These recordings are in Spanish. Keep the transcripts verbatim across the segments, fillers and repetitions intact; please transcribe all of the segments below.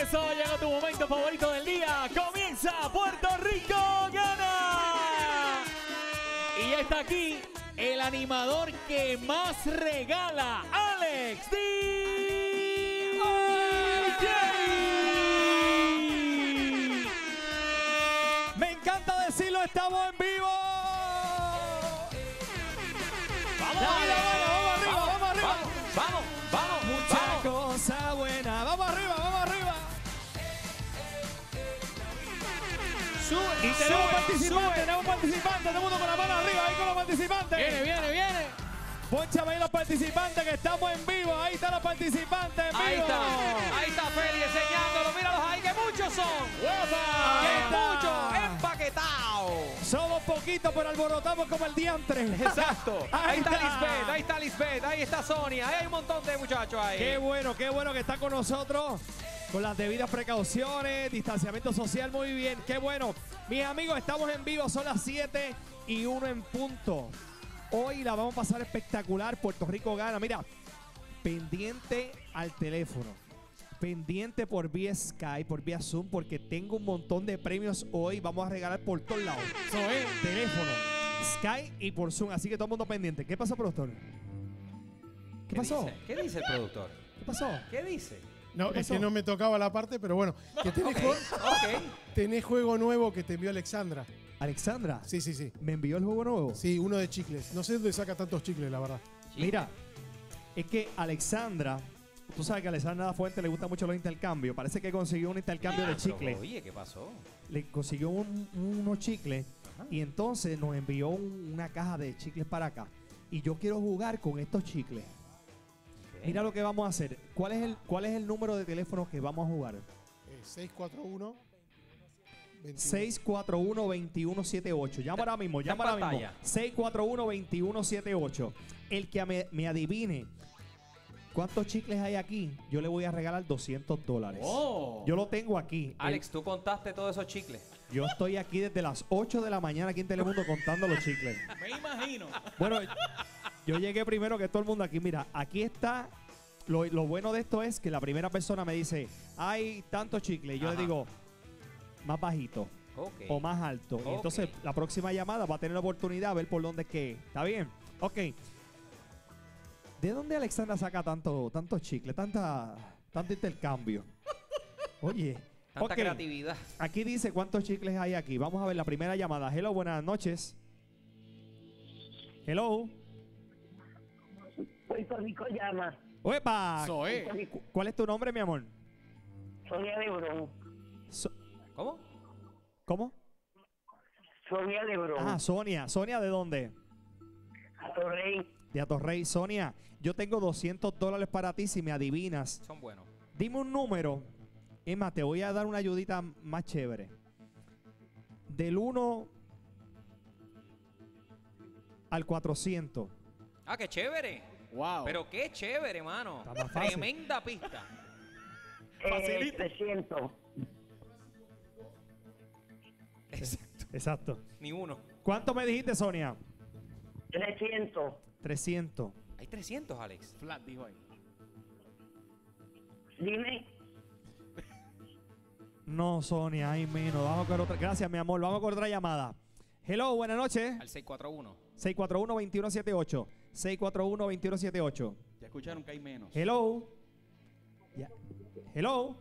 eso, llegó tu momento favorito del día. Comienza Puerto Rico Gana. Y ya está aquí el animador que más regala, Alex D J. Me encanta decirlo, estamos en vivo. Vamos, Dale, vamos, vamos arriba, vamos, vamos arriba. Vamos, vamos, Mucha vamos. cosa buena. Vamos arriba, vamos arriba. Sube, Y tenemos sube, participantes, sube. tenemos participantes, todo el mundo con la mano arriba, ahí con los participantes. Viene, viene, viene. Pónchame ahí los participantes que estamos en vivo, ahí están los participantes en Ahí vivo. está, ahí está Feli enseñándolo. Míralos ahí, que muchos son. ¡Guapa! ¡Qué Ahí está. muchos! ¡Empaquetados! Somos poquitos, pero alborotamos como el diantre. Exacto. Ahí Ahí está está. Lisbeth, ahí está Lisbeth, ahí está Sonia. Ahí hay un montón de muchachos ahí. Qué bueno, qué bueno que está con nosotros. Con las debidas precauciones, distanciamiento social, muy bien. Qué bueno. Mis amigos, estamos en vivo, son las siete y uno en punto. Hoy la vamos a pasar espectacular. Puerto Rico Gana. Mira, pendiente al teléfono. Pendiente por vía Skype, por vía Zoom, porque tengo un montón de premios hoy. Vamos a regalar por todos lados. Eso es, teléfono, Skype y por Zoom. Así que todo el mundo pendiente. ¿Qué pasó, productor? ¿Qué, pasó? Dice? ¿Qué dice el productor? ¿Qué pasó? ¿Qué dice? No, ¿Qué es pasó? que no me tocaba la parte, pero bueno. Que tenés, Ok, jue- ok. tenés juego nuevo que te envió Alexandra. Alexandra, Sí, sí, sí. ¿me envió el juego nuevo? Sí, uno de chicles. No sé dónde saca tantos chicles, la verdad. Mira, es que Alexandra, tú sabes que a Alexandra Da Fuente le gustan mucho los intercambios. Parece que consiguió un intercambio de Pero, chicles. Oye, ¿qué pasó? Le consiguió un- unos chicles y entonces nos envió un- una caja de chicles para acá. Y yo quiero jugar con estos chicles. Mira lo que vamos a hacer. ¿Cuál es el, cuál es el número de teléfono que vamos a jugar? Eh, seis cuatro uno veintiuno. seis cuatro uno, dos uno siete ocho. Llama ahora mismo, está en llama ahora mismo. pantalla. seis cuatro uno, dos uno siete ocho. El que me, me adivine cuántos chicles hay aquí, yo le voy a regalar doscientos dólares. Oh. Yo lo tengo aquí. Alex, tú contaste todos esos chicles. El- yo estoy aquí desde las ocho de la mañana aquí en Telemundo contando los chicles. Me imagino. Bueno, yo llegué primero que todo el mundo aquí. Mira, aquí está. Lo, lo bueno de esto es que la primera persona me dice, hay tantos chicles. Y yo Ajá. le digo, más bajito Ok. o más alto. Y Ok. entonces la próxima llamada va a tener la oportunidad de ver por dónde es que. ¿Está bien? Ok. ¿De dónde Alexandra saca tanto, tanto chicle, tanta, tanto intercambio? Oye. Tanta ok. creatividad. Aquí dice cuántos chicles hay aquí. Vamos a ver la primera llamada. Hello, buenas noches. Hello. Puerto Rico llama. ¡Uepa! Zoe. Puerto Rico. ¿Cuál es tu nombre, mi amor? Sonia Lebrón. So- ¿Cómo? ¿Cómo? Sonia Lebrón. Ah, Sonia. ¿Sonia de dónde? A Torrey. De Atorrey. Sonia, yo tengo doscientos dólares para ti si me adivinas. Son buenos. Dime un número. Es más, te voy a dar una ayudita más chévere. Del uno al cuatrocientos. Ah, qué chévere. Wow. Pero qué chévere, mano. Está más fácil. Tremenda pista. Eh, Facilita. trescientos. Exacto. Exacto. Ni uno. ¿Cuánto me dijiste, Sonia? trescientos. trescientos. Hay trescientos, Alex. Flat, dijo ahí. Dime. No, Sonia, hay menos. Vamos con otra. Gracias, mi amor. Vamos con otra llamada. Hello, buenas noches. Al seis cuatro uno. seis cuatro uno, dos uno siete ocho. seis cuatro uno, dos uno siete ocho. Ya escucharon que hay menos. Hello. Ya. Hello.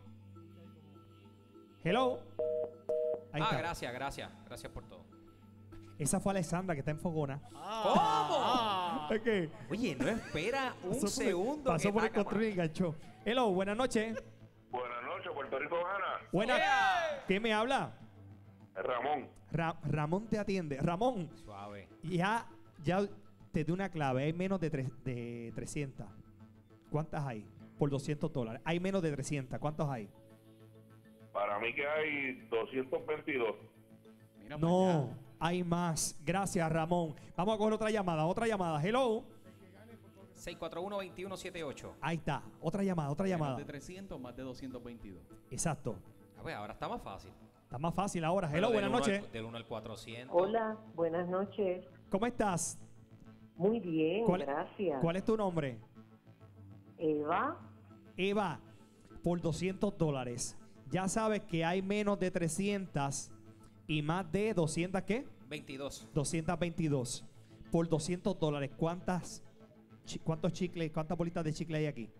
Hello. Ahí Ah, está. gracias, gracias. Gracias por todo. Esa fue Alexandra que está en Fogona. ¿Cómo? Ok. Oye, no espera un Pasó por- segundo. Pasó que por el taca, control y enganchó. Hello, buenas noches. Buenas noches, Puerto Rico Gana. Buenas. Yeah. ¿Qué me habla? Ramón. Ra- Ramón te atiende. Ramón, Suave. ya, ya te di una clave. Hay menos de, tres- de trescientas. ¿Cuántas hay? Por doscientos dólares. Hay menos de trescientas. ¿Cuántos hay? Para mí que hay doscientos veintidós. Mira para No, allá. hay más. Gracias, Ramón. Vamos a coger otra llamada. Otra llamada. Hello. seis cuatro uno, dos uno siete ocho. Ahí está. Otra llamada, otra Menos llamada. de trescientos, más de doscientos veintidós. Exacto. A ver, ahora está más fácil. Está más fácil ahora. Pero Hello, del buenas uno noches. al- del uno al cuatrocientos. Hola, buenas noches. ¿Cómo estás? Muy bien, ¿Cuál, gracias. ¿Cuál es tu nombre? Eva, Eva, por doscientos dólares. ya sabes que hay menos de trescientas y más de doscientas, ¿qué? veintidós. doscientos veintidós. Por doscientos dólares, ¿cuántas, chi- ¿cuántos chicles, cuántas bolitas de chicle hay aquí?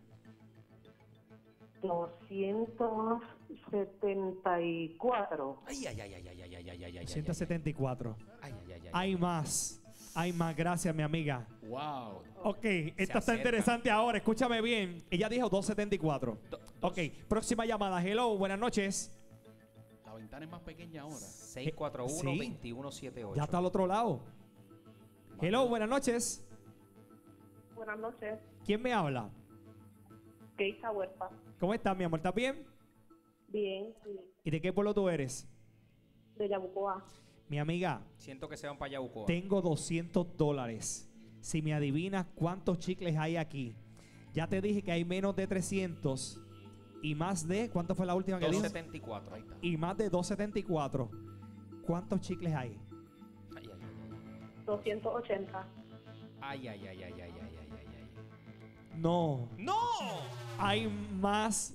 doscientos setenta y cuatro. Ay, ay, ay, ay, ay, ay, ay, ay, ay, ay, doscientos setenta y cuatro. ay, ay, ay, ay. Hay más. Hay más. Gracias, mi amiga. Wow. Ok, esta está acerca. interesante ahora. Escúchame bien. Ella dijo doscientos setenta y cuatro. Do- Ok, próxima llamada. Hello, buenas noches. La ventana es más pequeña ahora. seis cuatro uno, Sí. veintiuno setenta y ocho. Ya está al otro lado. Hello, buenas noches. Buenas noches, ¿Quién me habla? Keisa Huerta. ¿Cómo estás, mi amor? ¿Estás bien? Bien, sí, ¿Y de qué pueblo tú eres? de Yabucoa. Mi amiga, Siento que se van para Yabucoa. tengo doscientos dólares. Si me adivinas cuántos chicles hay aquí. Ya te dije que hay menos de trescientos y más de, ¿cuánto fue la última que dije? doscientos setenta y cuatro. Ahí está. Y más de doscientos setenta y cuatro. ¿Cuántos chicles hay? Ay, ay, ay, doscientos ochenta. ay, ay, ay, ay, ay, ay, ay, ay, ay. No, ¡No! hay más.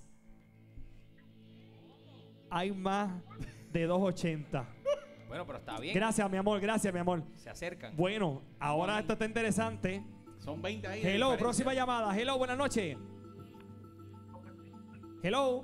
Hay más de doscientos ochenta. Bueno, pero está bien. Gracias, mi amor, gracias, mi amor. Se acercan. Bueno, ahora esto está interesante. Son veinte ahí. de Hello, diferencia. próxima llamada. Hello, buenas noches. Hello,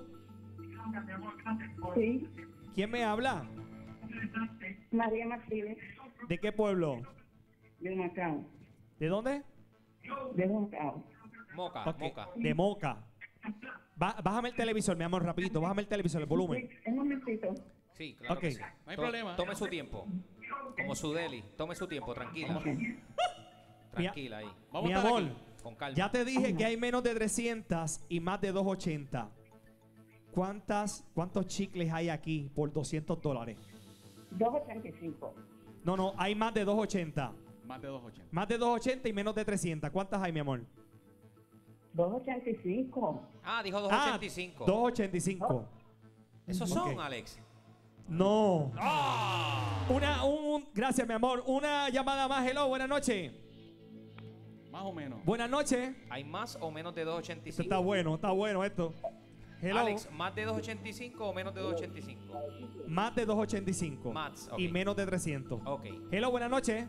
Sí, ¿quién me habla? María Martínez, ¿De qué pueblo? de Macao. ¿De dónde? De Macao. Moca, Ok, moca. de Moca. Ba- bájame el televisor, mi amor, rapidito. Bájame el televisor, el volumen. Un momentito. Sí, claro Ok. que sí. No hay To- problema. Tome su tiempo. Como su deli. Tome su tiempo, tranquila. Tranquila ahí. Vamos Mi a estar amor, aquí. Con calma. ya te dije que hay menos de trescientas y más de doscientos ochenta. ¿Cuántas, ¿Cuántos chicles hay aquí por doscientos dólares? doscientos ochenta y cinco. No, no, hay más de doscientos ochenta. Más de doscientos ochenta. Más de doscientos ochenta y menos de trescientas. ¿Cuántas hay, mi amor? doscientos ochenta y cinco. Ah, dijo doscientos ochenta y cinco. doscientos ochenta y cinco. Esos son, Ok. Alex. No. Una, un, un- gracias, mi amor. Una llamada más. Hello, buenas noches. Más o menos. Buenas noches. ¿Hay más o menos de doscientos ochenta y Esto cinco? está bueno, está bueno esto. Hello. Alex, ¿más de doscientos ochenta y cinco o menos de doscientos ochenta y cinco? Más de doscientos ochenta y cinco. Más, ok. Y menos de trescientos. Ok. Hello, buenas noches.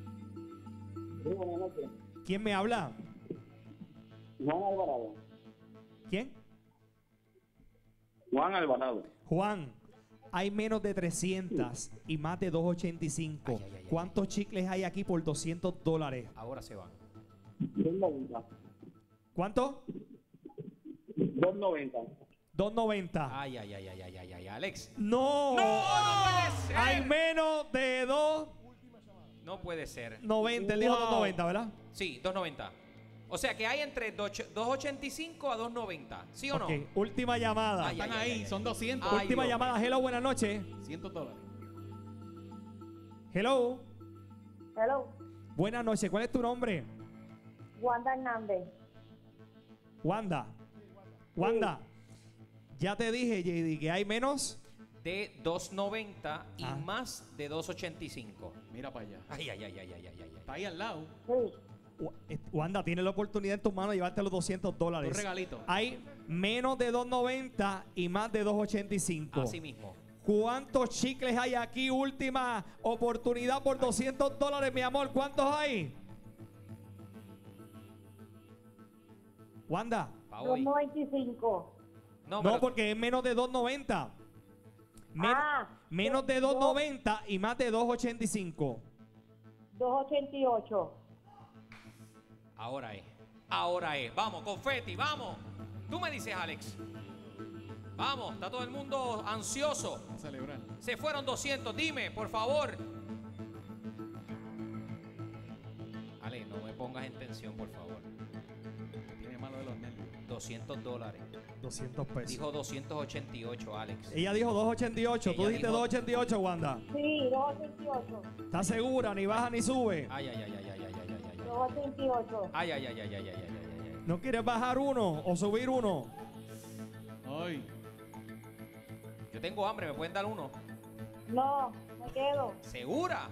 ¿Quién me habla? Juan Alvarado. ¿Quién? Juan Alvarado. Juan. Hay menos de trescientas y más de doscientos ochenta y cinco. Ay, ay, ay, ay. ¿Cuántos chicles hay aquí por doscientos dólares? Ahora se van. dos noventa. ¿Cuánto? dos noventa. dos noventa. Ay, ay, ay, ay, ay, ay, ay, Alex. No. ¡No, no puede ser! Hay menos de doscientos No puede ser. noventa. Él dijo Wow. doscientos noventa, ¿verdad? Sí, doscientos noventa. O sea que hay entre doscientos ochenta y cinco a doscientos noventa. ¿Sí o no? Ok, última llamada. Ay, Están ay, ahí, ay, ay. son doscientos. Ay, última Dios llamada. mío. Hello, buenas noches. cien dólares. Hello. Hello, Buenas noches. ¿Cuál es tu nombre? Wanda Hernández. Wanda. Wanda. Ya te dije, J D, que hay menos. De doscientos noventa y Ah. más de doscientos ochenta y cinco. Mira para allá. Ay, ay, ay, ay, ay, ay, ay. Está ahí al lado. Sí, Wa- eh, Wanda, tienes la oportunidad en tus manos de llevarte los doscientos Un dólares. regalito. Hay menos de doscientos noventa y más de doscientos ochenta y cinco. Así mismo. ¿Cuántos chicles hay aquí? Última oportunidad por doscientos dólares, mi amor. ¿Cuántos hay? Wanda. Pa' hoy. doscientos noventa y cinco. No, No, pero- porque es menos de doscientos noventa. Men- Ah, menos de doscientos noventa y más de doscientos ochenta y cinco. doscientos ochenta y ocho. Ahora es. Ahora es. Vamos, confeti, vamos. Tú me dices, Alex. Vamos, está todo el mundo ansioso. A celebrar. Se fueron doscientos. Dime, por favor. Ale, no me pongas en tensión, por favor. Tiene malo de los nervios. doscientos dólares. doscientos pesos. Dijo doscientos ochenta y ocho, Alex. Ella dijo doscientos ochenta y ocho. Tú Ella dijiste dijo- doscientos ochenta y ocho, Wanda. Sí, doscientos ochenta y ocho. ¿Estás segura? Ni baja ni sube. Ay, ay, ay, ay, ay, ay, ay, ay, ay. doscientos ochenta y ocho. Ay, ay, ay, ay, ay, ay, ay, ay, ay. ¿No quieres bajar uno o subir uno? Ay. Yo tengo hambre, ¿me pueden dar uno? No, me quedo. ¿Segura?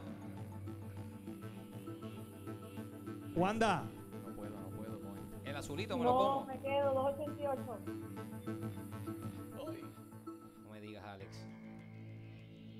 Wanda. No puedo, no puedo con esto. El azulito me lo No, como. me quedo. doscientos ochenta y ocho. Ay.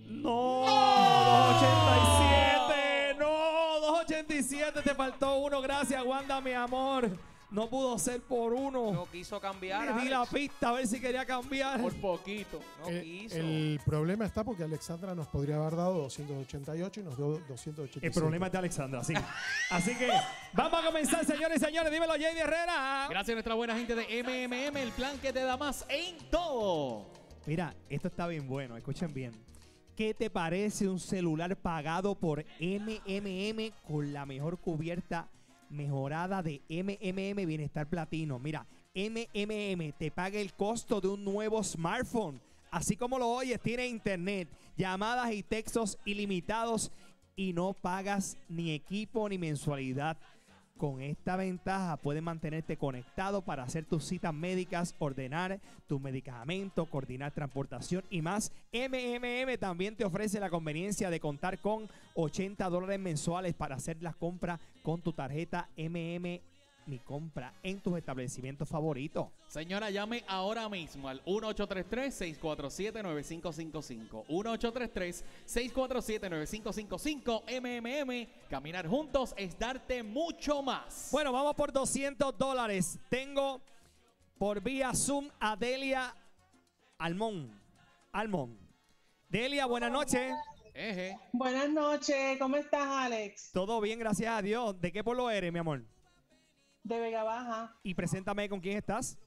No, dos ochenta y siete. No, dos ochenta y siete. Te faltó uno. Gracias, Wanda, mi amor. No pudo ser por uno. No quiso cambiar. Le di la Alex. pista a ver si quería cambiar. Por poquito. No Eh, quiso. el problema está porque Alexandra nos podría haber dado doscientos ochenta y ocho y nos dio doscientos ochenta y siete. El problema es de Alexandra, sí. Así que vamos a comenzar, señores y señores. Dímelo, J D Herrera. Gracias a nuestra buena gente de M M M, el plan que te da más en todo. Mira, esto está bien bueno. Escuchen bien. ¿Qué te parece un celular pagado por M M M con la mejor cubierta mejorada de M M M Bienestar Platino? Mira, M M M te paga el costo de un nuevo smartphone. Así como lo oyes, tiene internet, llamadas y textos ilimitados y no pagas ni equipo ni mensualidad. Con esta ventaja puedes mantenerte conectado para hacer tus citas médicas, ordenar tus medicamentos, coordinar transportación y más. M M M también te ofrece la conveniencia de contar con ochenta dólares mensuales para hacer las compras con tu tarjeta M M M Mi Compra en tus establecimientos favoritos. Señora, llame ahora mismo al uno ocho tres tres, seis cuatro siete, nueve cinco cinco cinco. uno ocho tres tres, seis cuatro siete, nueve cinco cinco cinco. M M M, caminar juntos es darte mucho más. Bueno, vamos por doscientos dólares. Tengo por vía Zoom a Delia Almón. Almón. Delia, buenas noches. Eje. Buenas noches, ¿cómo estás, Alex? Todo bien, gracias a Dios. ¿De qué pueblo eres, mi amor? De Vega Baja, Y preséntame con quién estás.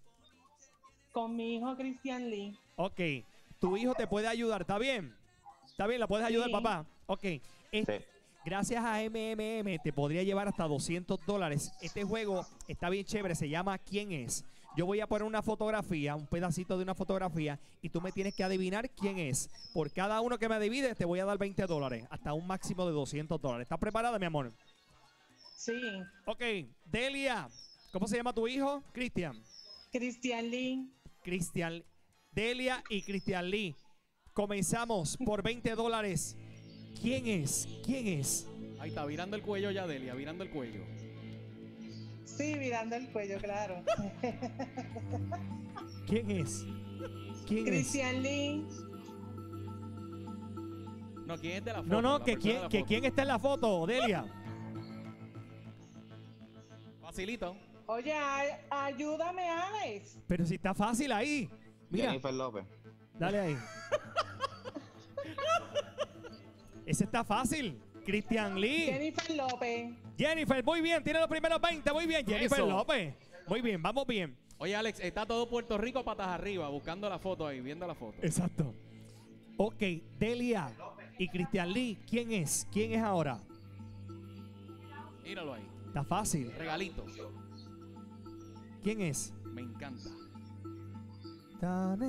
con mi hijo Christian Lee. Ok. Tu hijo te puede ayudar, ¿está bien? ¿Está bien? ¿La puedes ayudar, Sí. papá? Ok. Es- Sí. Gracias a M M M te podría llevar hasta doscientos dólares. Este juego está bien chévere, se llama ¿Quién es? Yo voy a poner una fotografía, un pedacito de una fotografía y tú me tienes que adivinar quién es. Por cada uno que me adivines te voy a dar veinte dólares, hasta un máximo de doscientos dólares. ¿Estás preparada, mi amor? Sí, Ok. Delia, ¿cómo se llama tu hijo? Cristian. Christian Lee. Cristian, Delia y Cristian Lee. Comenzamos por veinte dólares. ¿Quién es? ¿Quién es? Ahí está, virando el cuello ya, Delia, virando el cuello. Sí, mirando el cuello, claro. ¿Quién es? ¿Quién es? Christian Lee. No, ¿quién es de la foto? No, no, La que persona de quién, la que foto. quién está en la foto, Delia. Facilito. Oye, ay- ayúdame, Alex. Pero si está fácil ahí. Mira, Jennifer López. dale ahí. Ese está fácil. Cristian Lee. Jennifer López. Jennifer, muy bien, tiene los primeros veinte, muy bien. Jennifer Eso. López. Muy bien, vamos bien. Oye, Alex, está todo Puerto Rico patas arriba, buscando la foto ahí, viendo la foto. Exacto. Ok, Delia y Cristian Lee, ¿quién es? ¿Quién es ahora? Míralo ahí. Está fácil. Regalito. ¿Quién es? Me encanta. Tan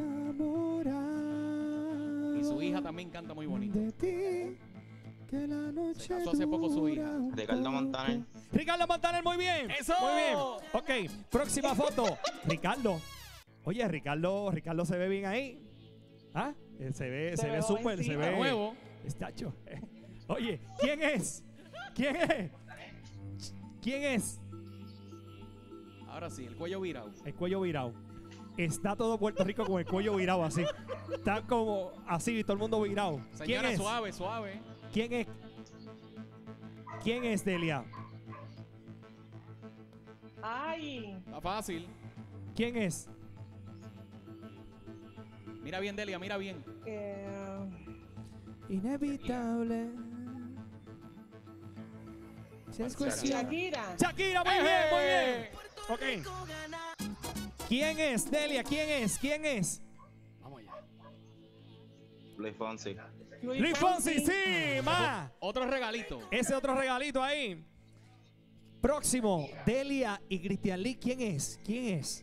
enamorado. Y su hija también canta muy bonito. De ti, que la noche Se casó hace poco su hija. dura un Ricardo poco. Montaner. Ricardo Montaner, muy bien. ¡Eso! Muy bien. Ok, próxima foto. Ricardo. Oye, Ricardo, Ricardo se ve bien ahí. ¿Ah? Eh, Se ve, se, Se ve ve súper, se jovencito. ve. Nuevo. Estacho. Oye, ¿quién es? ¿Quién es? ¿Quién es? Ahora sí, el cuello virado. El cuello virado. Está todo Puerto Rico con el cuello virado así. Está como así, todo el mundo virado. ¿Quién Señora, es? suave, suave. ¿Quién es? ¿Quién es, Delia? Ay, Está fácil. ¿Quién es? Mira bien, Delia, mira bien. eh, Inevitable. Si es cuestión- Shakira. Shakira, muy bien, muy bien. Ok. ¿Quién es, Delia? ¿Quién es? ¿Quién es? Vamos allá. Luis Fonsi. Luis Fonsi, sí, ma. Otro regalito. Ese otro regalito ahí. Próximo, Delia y Cristian Lee. ¿Quién es? ¿Quién es?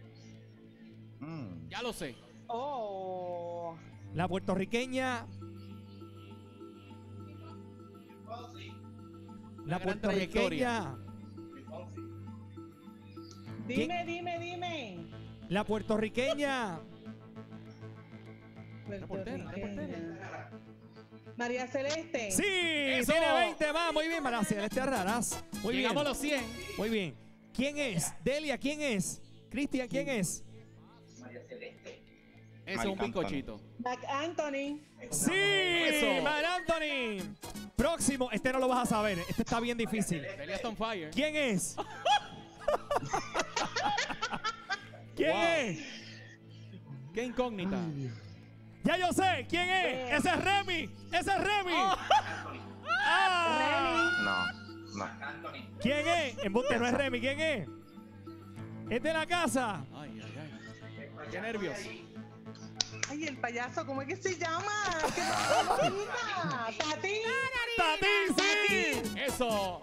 Mm. Ya lo sé. Oh, La puertorriqueña. La Una gran puertorriqueña. dime, dime, dime. La puertorriqueña. portera, una Puertorriqueña. María Celeste. Sí, Eso. tiene veinte más. Muy bien, para Celeste Raras. Muy bien. Llegamos a los cien. Muy bien. ¿Quién es? Delia, ¿quién es? Cristian, ¿quién es? Ese es Marc un bizcochito. Marc Anthony. Sí, Eso. Marc Anthony. Próximo, este no lo vas a saber. Este está bien difícil. Delia está on fire. ¿Quién es? ¿Quién Wow. es? Qué incógnita. Ya yo sé. ¿Quién es? Ese es Remy. Ese es Remy. Ah. No, no. ¿Quién es? Embuste, no es Remy. ¿Quién es? Es de la casa. Ay, ay, ay. Qué nervios. Ay, el payaso, ¿cómo es que se llama? ¿Qué bonita? Tati. ¡Tati, sí! Eso.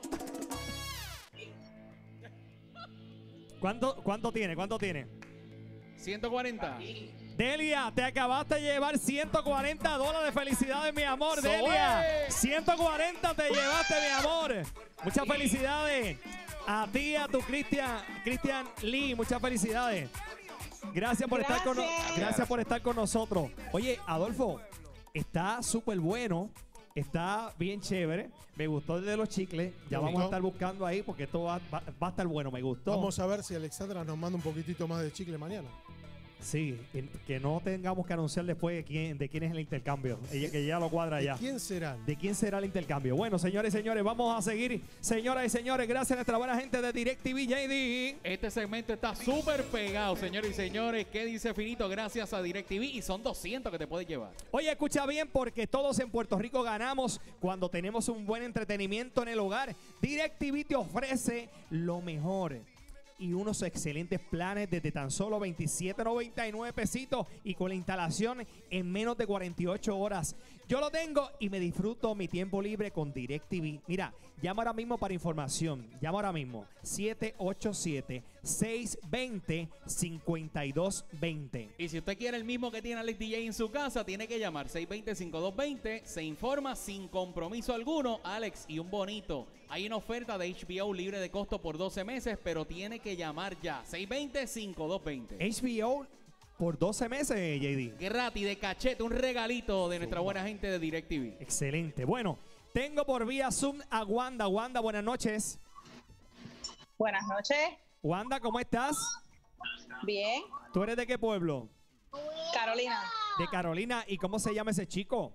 ¿Cuánto, ¿Cuánto tiene? ¿Cuánto tiene? ciento cuarenta. Delia, te acabaste de llevar ciento cuarenta dólares. Felicidades, mi amor, ¡Soe! Delia. ciento cuarenta te llevaste, mi amor. Muchas felicidades a ti, a tu Cristian, Cristian Lee. Muchas felicidades. Gracias por estar con Gracias. gracias por estar con nosotros. Oye, Adolfo, está súper bueno. Está bien chévere. Me gustó el de los chicles. Ya Me vamos a gustó. estar buscando ahí porque esto va, va- va a estar bueno. Me gustó. Vamos a ver si Alexandra nos manda un poquitito más de chicle mañana. Sí, que, que no tengamos que anunciar después de quién, de quién es el intercambio. Ella, que ya lo cuadra ya. ¿De quién serán? ¿De quién será el intercambio? Bueno, señores y señores, vamos a seguir. Señoras y señores, gracias a nuestra buena gente de DirecTV J D. Este segmento está súper pegado, señores y señores. ¿Qué dice Finito? Gracias a DirecTV. Y son doscientos que te puedes llevar. Oye, escucha bien porque todos en Puerto Rico ganamos cuando tenemos un buen entretenimiento en el hogar. DirecTV te ofrece lo mejor y unos excelentes planes desde tan solo veintisiete noventa y nueve pesitos y con la instalación en menos de cuarenta y ocho horas. Yo lo tengo y me disfruto mi tiempo libre con DirecTV. Mira, llama ahora mismo para información. Llama ahora mismo siete ocho siete, seis dos cero, cinco dos dos cero. Y si usted quiere el mismo que tiene Alex D J en su casa, tiene que llamar seis dos cero, cinco dos dos cero. Se informa sin compromiso alguno, Alex, y un bonito. Hay una oferta de H B O libre de costo por doce meses, pero tiene que llamar ya. seis dos cero, cinco dos dos cero. H B O por doce meses, J D. Gratis, de cachete, un regalito de nuestra buena gente de DirecTV. Excelente. Bueno, tengo por vía Zoom a Wanda. Wanda, buenas noches. Buenas noches. Wanda, ¿cómo estás? Bien. ¿Tú eres de qué pueblo? Carolina. De Carolina. ¿Y cómo se llama ese chico?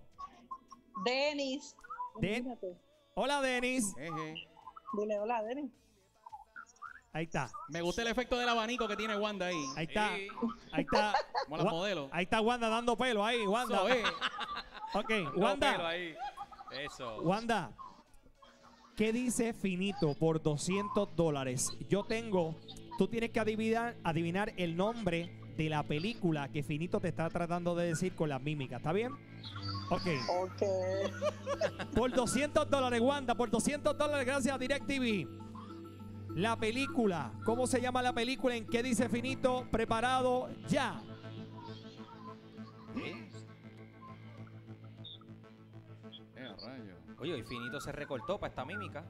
Denis. De- Imagínate. Hola, Denis. Eje. Dile hola, Denis. Ahí está. Me gusta el efecto del abanico que tiene Wanda ahí. Ahí está. Sí. Ahí está. Como la Wa- modelo. Ahí está Wanda dando pelo. Ahí, Wanda. Eso es. Ok, No, pelo Wanda. ahí. Eso. Wanda. ¿Qué dice Finito por doscientos dólares? Yo tengo, tú tienes que adivinar, adivinar el nombre de la película que Finito te está tratando de decir con las mímicas. ¿Está bien? Ok. Ok. Por doscientos dólares, Wanda, por doscientos dólares, gracias a DirecTV. La película, ¿cómo se llama la película? ¿En qué dice Finito? Preparado ya. ¿Eh? Eh, a rayo. Oye, y Finito se recortó para esta mímica.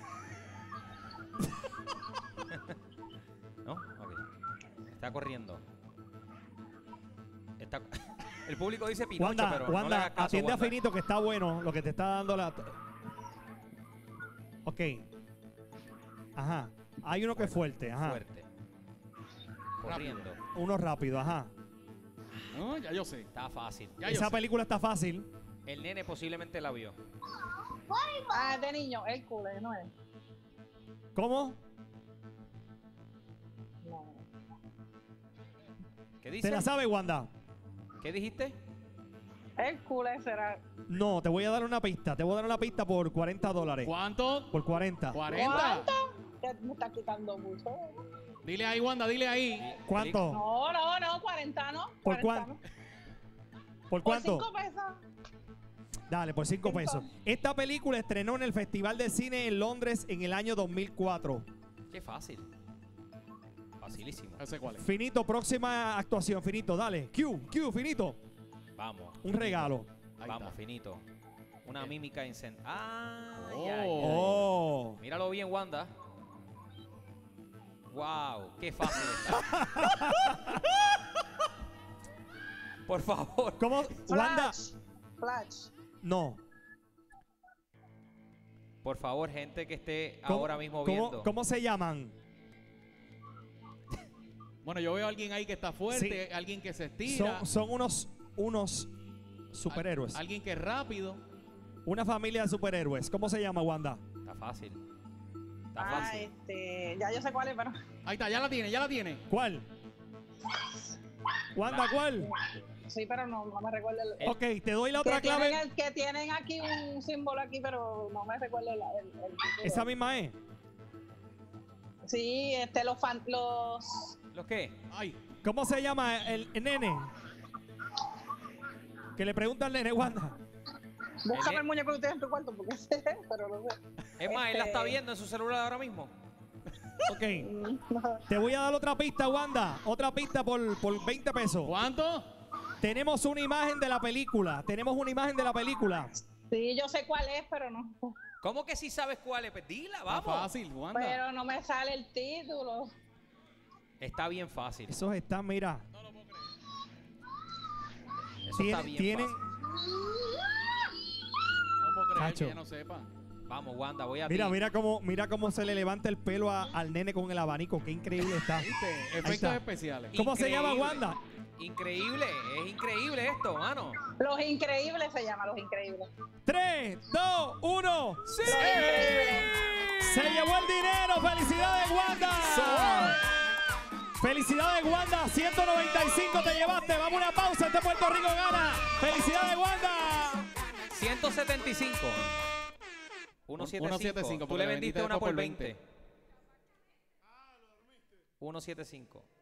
¿No? Ok. Está corriendo. Está... El público dice Pinocho, Wanda, pero no le Wanda, hagas caso, atiende Wanda. a Finito que está bueno lo que te está dando la... Ok. Ajá. Hay uno que es fuerte, ajá. Fuerte. Corriendo. Uno rápido, ajá. No, ya yo sé. Está fácil. Ya yo Esa sé. película está fácil. El nene posiblemente la vio. Ah, de niño, Hércules, ¿no es? ¿Cómo? No. ¿Qué ¿Te dice? la sabes, Wanda? ¿Qué dijiste? Hércules será. No, te voy a dar una pista. Te voy a dar una pista por cuarenta dólares. ¿Cuánto? Por cuarenta. cuarenta. ¿Cuánto? Que me está quitando mucho. Dile ahí, Wanda, dile ahí. ¿Cuánto? No, no, no, cuarenta no. ¿Por cuarenta cuánto? no. ¿Por Por cuánto? cinco pesos. Dale, por cinco Cinco. pesos. Esta película estrenó en el Festival de Cine en Londres en el año dos mil cuatro. Qué fácil. Facilísimo. No sé cuál es. Finito, próxima actuación. Finito, dale. Q, Q, Finito. Vamos. Un regalo. Ahí Vamos, está. Finito. Una mímica incen... Ah, Oh. ya, ya, ya. Oh. Míralo bien, Wanda. Wow, qué fácil está. Por favor. ¿Cómo? Wanda. Flash. Flash. No. Por favor, gente que esté ¿Cómo- ahora mismo cómo- viendo. ¿Cómo se llaman? Bueno, yo veo a alguien ahí que está fuerte, Sí. alguien que se estira, Son, son unos, unos superhéroes. alguien que es rápido. Una familia de superhéroes. ¿Cómo se llama, Wanda? Está fácil. Está Ah, fácil. este, ya yo sé cuál es, pero Ahí está, ya la tiene, ya la tiene. ¿Cuál? Wanda, ¿cuál? sí, pero no, no me recuerdo el, Ok, te doy la otra que, tienen, clave. el- que tienen aquí un símbolo aquí, pero no me recuerdo el, el- el título. Esa misma es. Sí, este, los fan, los ¿Los qué? Ay, ¿Cómo se llama el, el nene? Que le pregunta al nene, Wanda. búscame El- el muñeco que tienes en tu cuarto porque sé, pero no sé. Es más, él la Este- está viendo en su celular ahora mismo. Ok. Te voy a dar otra pista, Wanda. Otra pista por, por veinte pesos. ¿cuánto? Tenemos una imagen de la película. Tenemos una imagen de la película. Sí, yo sé cuál es, pero no. ¿Cómo que si sabes cuál es? Pues dila, Está vamos. fácil, Wanda. Pero no me sale el título. Está bien fácil. Esos están, mira. Eso está Tienen, bien tienen fácil. No puedo creer Chacho. que ya no sepa. Vamos, Wanda, voy a Mira, ti. mira cómo, mira cómo se le levanta el pelo a- al nene con el abanico. Qué increíble está. ¿Viste? Efectos está. especiales. ¿Cómo se llama, Increíble. Wanda? Increíble, es increíble esto, mano. Los Increíbles se llama, Los Increíbles. tres, dos, uno. ¡Sí! Los Increíbles. Se llevó el dinero. ¡Felicidades, Wanda! ¡Felicidades, Wanda! ciento noventa y cinco te llevaste. Vamos a una pausa. Este Puerto Rico gana. ¡Felicidades, Wanda! ciento setenta y cinco. ciento setenta y cinco. Tú le vendiste una por veinte. ciento setenta y cinco.